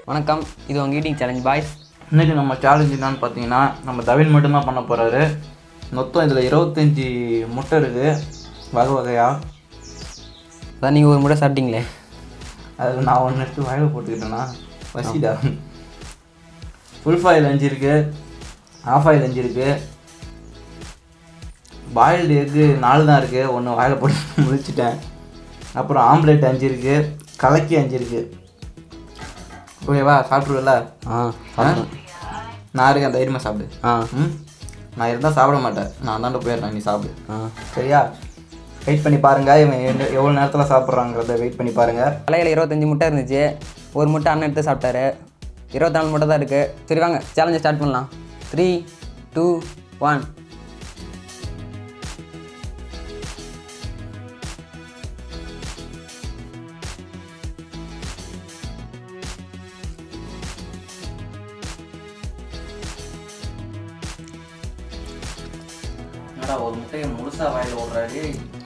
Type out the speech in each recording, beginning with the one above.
வணக்கம், இது உங்கள் ஈட்டிங் சேலஞ்ச் பாய்ஸ். இன்றைக்கி நம்ம சேலஞ்ச் என்னான்னு பார்த்தீங்கன்னா, நம்ம தவின் மட்டும்தான் பண்ண போகிறாரு. மொத்தம் இதில் 25 முட்டை இருக்குது வகை வகையாக. அதான் நீங்கள் ஒரு முட்டை சாப்பிட்டீங்களே, அதில் நான் ஒன்று எடுத்து வாயில் போட்டுக்கிட்டேன்னா பசிடா. ஃபுல் ஃபாயில் 5 இருக்குது, ஆஃப் ஆயில் 5 இருக்குது, பாயில்டு எக்கு 4 தான் இருக்குது, ஒன்று வாயில் போட்டு முடிச்சிட்டேன். அப்புறம் ஆம்லேட் 5 இருக்குது, கலக்கி 5 இருக்குது. ஓகேவா, சாப்பிட்ருவில்ல? நான் இருக்கேன், தைரியமாக சாப்பிடு. நான் இருந்தால் சாப்பிட மாட்டேன், நான் தாண்ட போயிடுறேன், நீ சாப்பிடு. சரியா? வெயிட் பண்ணி பாருங்கள், இவன் எவ்வளோ நேரத்தில் சாப்பிட்றாங்கிறத வெயிட் பண்ணி பாருங்கள். கலையில் 25 முட்டை இருந்துச்சு, ஒரு முட்டை அண்ணன் எடுத்து சாப்பிட்டாரு. 24 முட்டை தான் இருக்குது. சரி வாங்க, சேலஞ்சை ஸ்டார்ட் பண்ணலாம். 3, 2, 1. என்னடா ஒரு முட்டையை முழுசாக வாயில் ஓடுறாரு.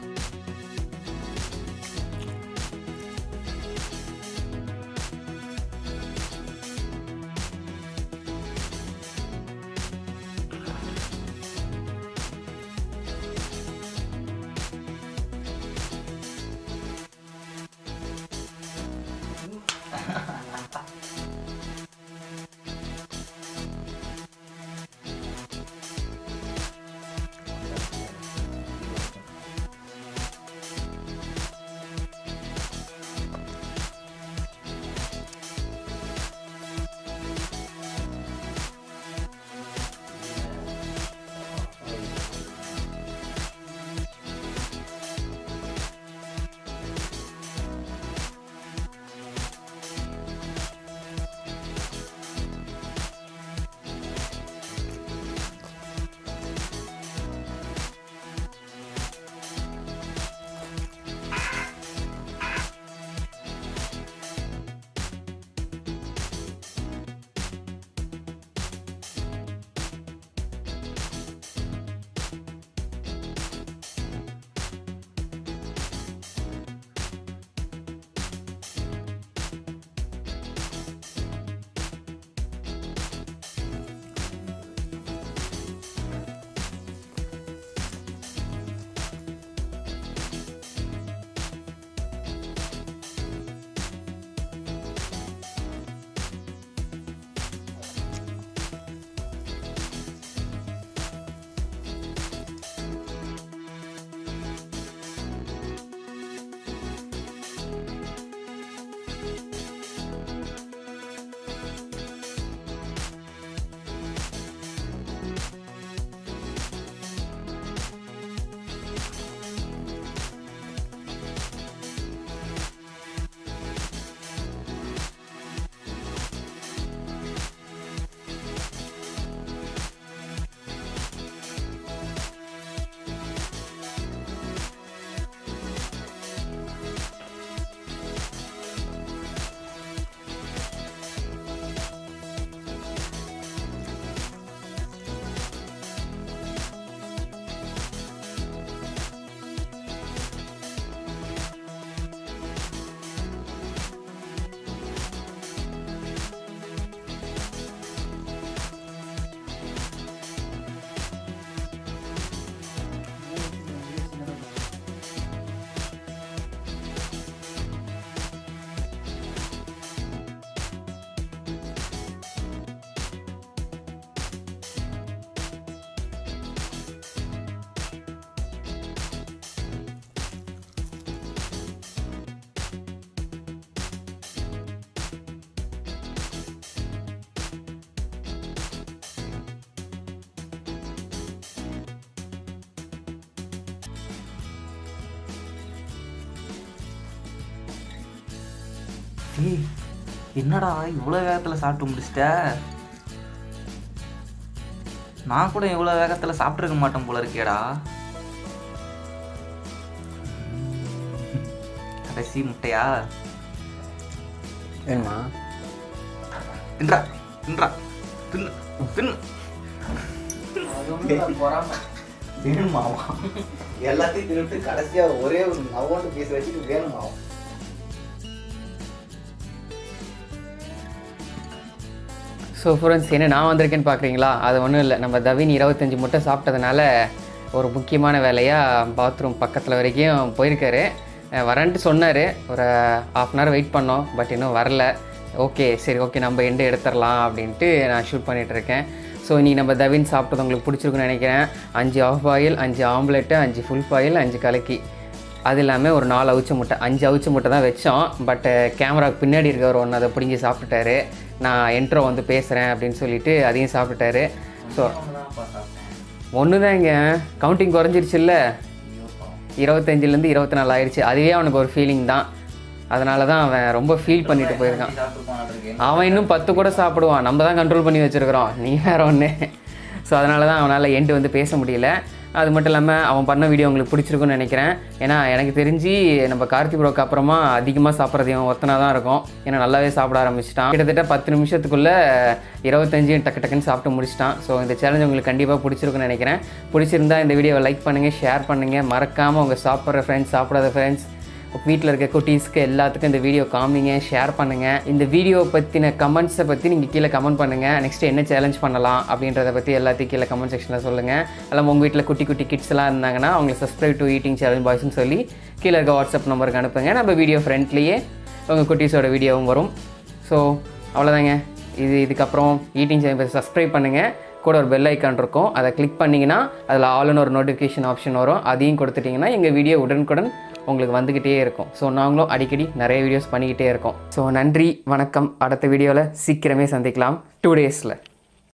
என்னடா இவ்வளோ வேகத்தில் சாப்பிட்டு முடிச்சிட்ட? நான் கூட இவ்வளோ வேகத்தில் சாப்பிட்ருக்க மாட்டேன் போல இருக்கேடா. கடைசி முட்டையா வேணுமா? தின்றா தின்றா தின்னு தின்னு. வேணுமாவா? எல்லாத்தையும் தின்னுட்டு கடைசியாக ஒரே ஒரு நவ்வாண்டு பீஸ் வச்சுட்டு வேணுமாவா? ஸோ ஃப்ரெண்ட்ஸ் என்ன நான் வந்திருக்கேன்னு பார்க்குறீங்களா? அது ஒன்றும் இல்லை, நம்ம தவின் 25 முட்டை சாப்பிட்டதுனால ஒரு முக்கியமான வேலையாக பாத்ரூம் பக்கத்தில் வரைக்கும் போயிருக்காரு. வரேன்ட்டு சொன்னார். ஒரு ½ அன் ஹவர் வெயிட் பண்ணோம், பட் இன்னும் வரல. ஓகே சரி ஓகே நம்ம எண்டு எடுத்துடலாம் அப்படின்ட்டு நான் ஷூட் பண்ணிகிட்ருக்கேன். ஸோ இன்றைக்கி நம்ம தவின் சாப்பிட்டது உங்களுக்கு பிடிச்சிருக்குன்னு நினைக்கிறேன். 5 half boil, 5 omelette, 5 full boil, 5 கலக்கி, அது இல்லாமல் ஒரு 4 அவிச்ச முட்டை. 5 அவிச்ச முட்டை தான் வச்சோம். பட்டு கேமராவுக்கு பின்னாடி இருக்கிறவர் ஒன்று அதை பிடிங்கி சாப்பிட்டுட்டாரு. நான் என்ட்ரோ வந்து பேசுகிறேன் அப்படின்னு சொல்லிட்டு அதையும் சாப்பிட்டுட்டாரு. ஸோ ஒன்று தான் இங்கே கவுண்டிங் குறைஞ்சிருச்சுல்ல, 25லேருந்து 24 ஆயிடுச்சு. அதுவே அவனுக்கு ஒரு ஃபீலிங் தான். அதனால தான் அவன் ரொம்ப ஃபீல் பண்ணிட்டு போயிருக்கான். அவன் இன்னும் 10 கூட சாப்பிடுவான், நம்ம தான் கண்ட்ரோல் பண்ணி வச்சுருக்குறோம், நீ வேறு ஒன்று. ஸோ அதனால தான் அவனால் எண்டு வந்து பேச முடியல. அது மட்டும் இல்லாமல் அவன் பண்ண வீடியோ உங்களுக்கு பிடிச்சிருக்குன்னு நினைக்கிறேன். ஏன்னா எனக்கு தெரிஞ்சு நம்ம கார்த்தி ப்ரோக்கு அப்புறமா அதிகமாக சாப்பிட்றது இவன் ஒருத்தனாக தான் இருக்கும். ஏன்னா நல்லாவே சாப்பிட ஆரம்பிச்சிட்டான். கிட்டத்தட்ட 10 நிமிஷத்துக்குள்ளே 25 டக்கு டக்குன்னு சாப்பிட்டு முடிச்சிட்டான். ஸோ இந்த சேலஞ்ச் உங்களுக்கு கண்டிப்பாக பிடிச்சிருக்குன்னு நினைக்கிறேன். பிடிச்சிருந்தா இந்த வீடியோவை லைக் பண்ணுங்கள், ஷேர் பண்ணுங்கள். மறக்காமல் உங்கள் சாப்பிட்ற ஃப்ரெண்ட்ஸ், சாப்பிடாத ஃப்ரெண்ட்ஸ், வீட்டில் இருக்க குட்டீஸ்க்கு எல்லாத்துக்கும் இந்த வீடியோ காமிங்க, ஷேர் பண்ணுங்கள். இந்த வீடியோ பற்றின கமெண்ட்ஸை பற்றி நீங்கள் கீழே கமெண்ட் பண்ணுங்கள். நெக்ஸ்ட்டு என்ன சேலஞ்ச் பண்ணலாம் அப்படின்றத பற்றி எல்லாத்தையும் கீழே கமெண்ட் செக்ஷனில் சொல்லுங்கள். எல்லாம் உங்கள் வீட்டில் குட்டி குட்டி கிட்ஸ்லாம் இருந்தாங்கன்னா அவங்களை சப்ஸ்கிரைப் டு ஈட்டிங் சேலஞ்ச் பாய்ஸ்னு சொல்லி கீழே இருக்க வாட்ஸ்அப் நம்பருக்கு அனுப்புங்க. நம்ம வீடியோ ஃப்ரெண்ட்லேயே உங்கள் குட்டீஸோட வீடியோவும் வரும். ஸோ அவ்வளோதாங்க. இதுக்கப்புறம் ஈட்டிங் சேனல் சப்ஸ்கிரைப் பண்ணுங்கள். கூட ஒரு பெல் ஐக்கான் இருக்கும், அதை கிளிக் பண்ணிங்கன்னா அதில் ஆல்னு ஒரு நோட்டிஃபிகேஷன் ஆப்ஷன் வரும். அதையும் கொடுத்துட்டிங்கன்னா எங்கள் வீடியோ உடனுக்குடன் உங்களுக்கு வந்துக்கிட்டே இருக்கும். ஸோ நாங்களும் அடிக்கடி நிறைய வீடியோஸ் பண்ணிக்கிட்டே இருக்கோம். ஸோ நன்றி, வணக்கம். அடுத்த வீடியோவில் சீக்கிரமே சந்திக்கலாம், 2 days.